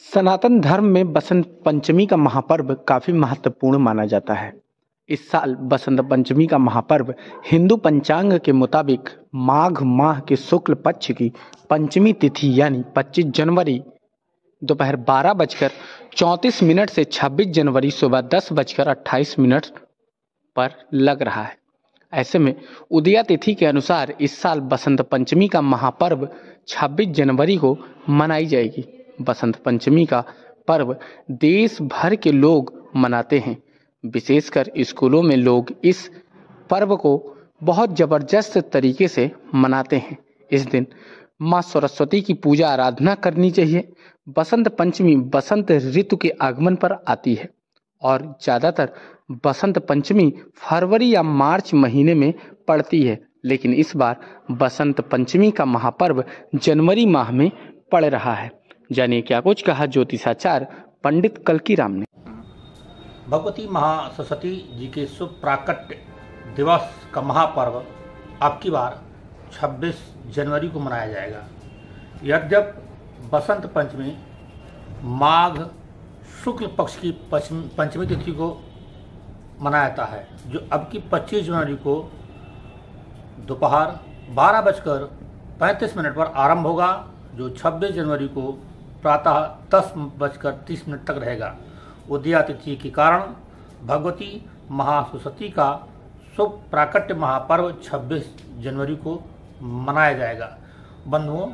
सनातन धर्म में बसंत पंचमी का महापर्व काफी महत्वपूर्ण माना जाता है। इस साल बसंत पंचमी का महापर्व हिंदू पंचांग के मुताबिक माघ माह के शुक्ल पक्ष की पंचमी तिथि यानी 25 जनवरी दोपहर 12:34 से 26 जनवरी सुबह 10:28 पर लग रहा है। ऐसे में उदया तिथि के अनुसार इस साल बसंत पंचमी का महापर्व 26 जनवरी को मनाई जाएगी। बसंत पंचमी का पर्व देश भर के लोग मनाते हैं। विशेषकर स्कूलों में लोग इस पर्व को बहुत जबरदस्त तरीके से मनाते हैं। इस दिन माँ सरस्वती की पूजा आराधना करनी चाहिए। बसंत पंचमी बसंत ऋतु के आगमन पर आती है और ज़्यादातर बसंत पंचमी फरवरी या मार्च महीने में पड़ती है, लेकिन इस बार बसंत पंचमी का महापर्व जनवरी माह में पड़ रहा है। जानिए क्या कुछ कहा ज्योतिषाचार्य पंडित कल्कीराम ने। भगवती महासरस्वती जी के शुभ प्राकट्य दिवस का महापर्व अब की बार 26 जनवरी को मनाया जाएगा। यद्यपि बसंत पंचमी माघ शुक्ल पक्ष की पंचमी तिथि को मनाया जाता है, जो अब की 25 जनवरी को दोपहर 12:35 पर आरंभ होगा, जो 26 जनवरी को प्रातः 10:30 तक रहेगा। उदया तिथि के कारण भगवती महासरस्वती का शुभ प्राकट्य महापर्व 26 जनवरी को मनाया जाएगा। बंधुओं,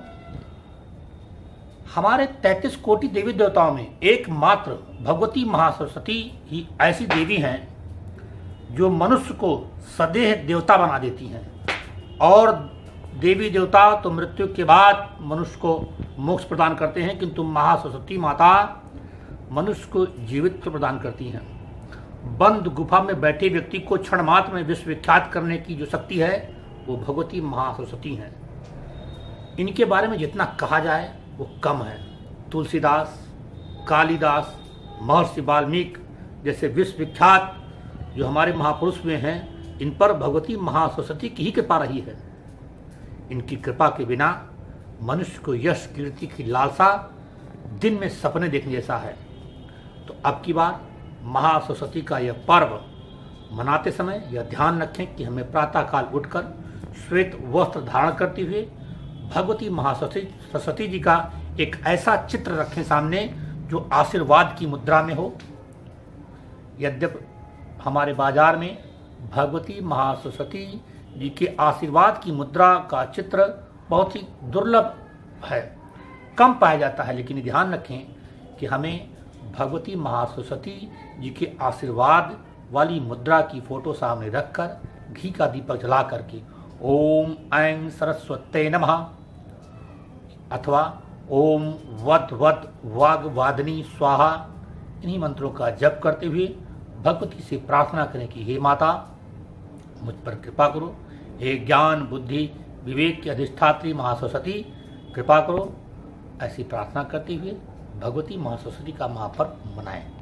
हमारे 33 कोटि देवी देवताओं में एकमात्र भगवती महासरस्वती ही ऐसी देवी हैं जो मनुष्य को सदैह देवता बना देती हैं। और देवी देवता तो मृत्यु के बाद मनुष्य को मोक्ष प्रदान करते हैं, किंतु महासरस्वती माता मनुष्य को जीवित प्रदान करती हैं। बंद गुफा में बैठे व्यक्ति को क्षण मात्र में विश्वविख्यात करने की जो शक्ति है वो भगवती महासरस्वती हैं। इनके बारे में जितना कहा जाए वो कम है। तुलसीदास, कालिदास, महर्षि वाल्मीकि जैसे विश्वविख्यात जो हमारे महापुरुष हुए हैं, इन पर भगवती महासरस्वती की ही कृपा रही है। इनकी कृपा के बिना मनुष्य को यश कीर्ति की लालसा दिन में सपने देखने जैसा है। तो अब की बार महासरस्वती का यह पर्व मनाते समय यह ध्यान रखें कि हमें प्रातःकाल उठकर श्वेत वस्त्र धारण करते हुए भगवती महासरस्वती जी का एक ऐसा चित्र रखें सामने जो आशीर्वाद की मुद्रा में हो। यद्यपि हमारे बाजार में भगवती महासरस्वती जी के आशीर्वाद की मुद्रा का चित्र बहुत ही दुर्लभ है, कम पाया जाता है, लेकिन ध्यान रखें कि हमें भगवती महासरस्वती जी के आशीर्वाद वाली मुद्रा की फोटो सामने रखकर घी का दीपक जला करके ओम ऐं सरस्वते नमः अथवा ओम वद वद वाग वादनी स्वाहा, इन्हीं मंत्रों का जप करते हुए भगवती से प्रार्थना करें कि हे माता मुझ पर कृपा करो, हे ज्ञान बुद्धि विवेक की अधिष्ठात्री महासरस्वती कृपा करो। ऐसी प्रार्थना करते हुए भगवती महासरस्वती का महापर्व मनाएं।